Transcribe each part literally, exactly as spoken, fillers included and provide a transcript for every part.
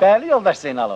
Bəli, yoldaş Zeynalov.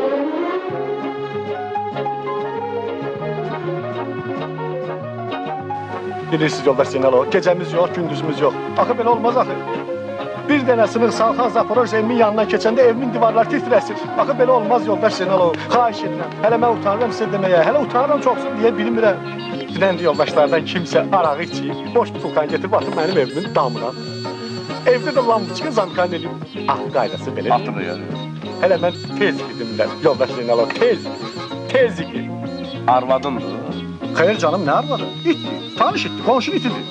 Bilirsiniz yoldaş Zeynalov, gecəmiz yox, gündüzümüz yox. Axı belə olmaz axı. Bir dənəsinin Salxan Zaporoj evimin yanından keçəndə evimin divarları titrəsir. Axı belə olmaz yoldaş Zeynalov. Xahiş edirəm. Hələ mən utanıram sizə deməyə. Hələ utanıram çoxsun deyə bilmirəm. Dünəndi yoldaşlardan kimsə arağı içib, boş tutulkan getirib atıb mənim evimin damına. Evdə də lambuçka zamkan eləyib. Axı qaydası belə. Atını yarıyor. Hələ mən tez gidimlər. Yoldaş Zeynalov, tez. Tez gid. Arvadındır. Xeyr canım, nə arvadı? İtdi. Tanış itdi, qonşu itidir.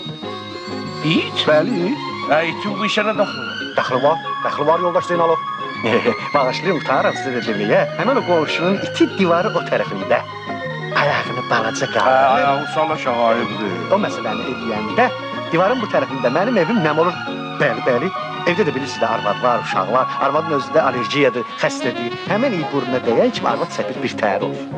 İt? Bəli, it. Hə, itin bu işə nə daxlı? Daxlı var, daxlı var yoldaş Zeynalov. Bağışlayın, utanıram sizə də deməyə. Həmən o qonşunun iti divarı o tərəfində. Ayağını balaca qalır. Hə, ayağı sala şahayibdir. O məsələni ediyəndə divarın bu tərəfində mənim evim nəm olur? Bəli, bəli. Evdə də bilirsiniz də arvad var, uşaq var. Arvadın özü də allergiyadır, xəstədir. Həmən iyi burnuna dəyən kimi arvad səpir bir təhər olur.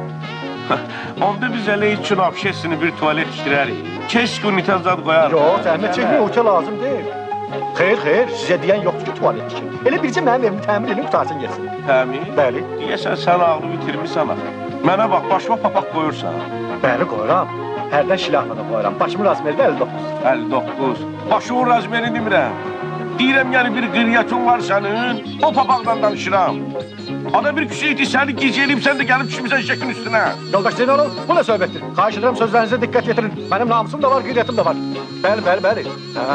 Onda biz elə üçün apşesini bir tuvalet işdirərik. Keşke unitaz zad qoyarıq. Yox, zəhmət çəkmək otel lazım deyil. Xeyr, xeyr, sizə deyən yoxdur ki, tuvalet tikin. Elə bircə mənim evimi təmir edin, qutarsın geçsin. Təmir? Bəli. Deyəsən, sən ağlı bitirmişsən. Mənə bax, başıma papaq qoyursan. Bəli, qoyuram. Hərdən şilafını qoyuram. Başımın razmeri əlli doqquz. əlli doqquz. Başımın razmeri demirəm. Deyirəm, yəni bir qriyyatın var sənin, o papaqdan danışıram. Ada bir küçüydü, səni gecəliyib, sən də gəlib düşmüsən şəkin üstünə. Yoldaş Zeynalov, bu nə söhbətdir? Xahiş edirəm, sözlərinizə diqqət yetirin. Mənim namusum da var, qeyriyyatım da var. Bəli, bəli, bəli. Hə.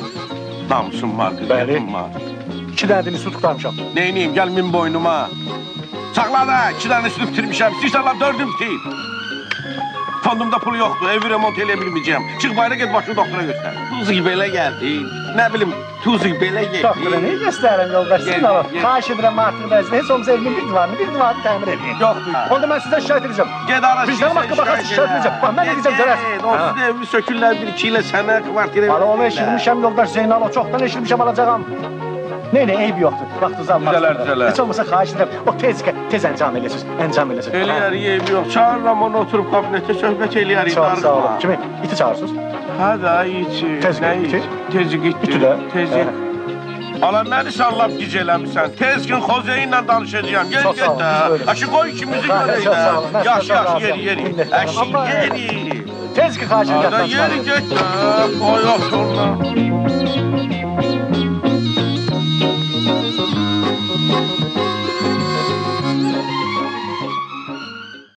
Namusum var, qeyriyyatım var. İki dənə dini su tutarmışam. Neyniyim, gəl min boynuma. Saxla da, iki dənə su bitirmişəm, istəyirsən lan dördüm bitir. Fondumda pul yoxdur, evi remont eləyə bilməyəcəm. Çıx bayra get, başını doktora göstər. Tuzik belə gəldi, nə bilim, tuzik belə getdi. Doktora neyi göstərirəm yoldaş Zeynalov? Xahiş edirəm Martin Bəzini, heç olmasa evimin bir divarını, bir divarını təmir edin. Yoxdur. Onda mən sizə şikayət edəcəm. Ged ara Vicdanım haqqı baxası şikayət edəcəm. Bax, mən edəcəm zərəz. Onsuz da evi sökürlər bir iki ilə sənə kvartirə... Hala onu eşitmişəm yoldaş Zeynalov, çoxdan eşitmişəm alacağım. Neylə, eyb yoxdur, vaxtınızı almaq. Düzələr, düzələr. Heç olmasa xahiş edirəm, o tez, tez əncam eləsiniz, əncam eləsiniz. Eləyərik, eyb yox. Çağırıram onu, oturub kabinetə söhbət eləyərik. Çox sağ olun. Kimi? İti çağırırsınız? Hə da, iti. Tezgin, iti? Tezgin itdi. İti də? Tezgin. Ala, məni sallab gic eləmişsən. Tezgin Xozeyi ilə danışacağım. Gel, get də. Aşı qoy ikimizi görək də. Yaş, yaş, yeri, yeri. Əşi, yeri. Tezgin xahiş edirəm. Ada, yeri get də. Qoy, oturma.